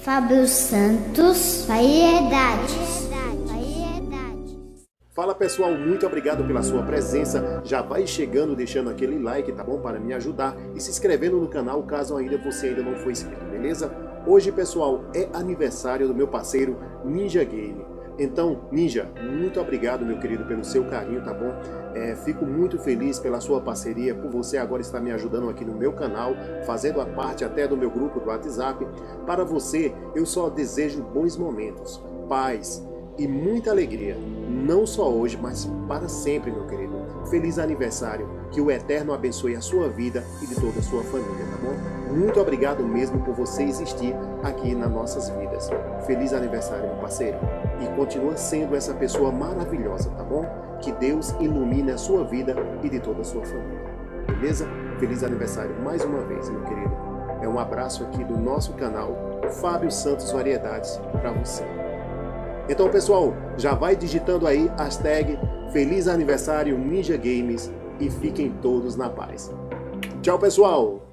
Fábio Santos Variedades. Fala pessoal, muito obrigado pela sua presença. Já vai chegando, deixando aquele like, tá bom? Para me ajudar e se inscrevendo no canal caso você ainda não for inscrito, beleza? Hoje pessoal, é aniversário do meu parceiro Ninja Game. Então, Ninja, muito obrigado, meu querido, pelo seu carinho, tá bom? Fico muito feliz pela sua parceria, por você agora estar me ajudando aqui no meu canal, fazendo a parte até do meu grupo do WhatsApp. Para você, eu só desejo bons momentos, paz e muita alegria, não só hoje, mas para sempre, meu querido. Feliz aniversário, que o Eterno abençoe a sua vida e de toda a sua família, tá bom? Muito obrigado mesmo por você existir aqui nas nossas vidas. Feliz aniversário, meu parceiro. E continua sendo essa pessoa maravilhosa, tá bom? Que Deus ilumine a sua vida e de toda a sua família. Beleza? Feliz aniversário mais uma vez, meu querido. É um abraço aqui do nosso canal Fábio Santos Variedades para você. Então, pessoal, já vai digitando aí hashtag Feliz Aniversário Ninja Games e fiquem todos na paz. Tchau, pessoal!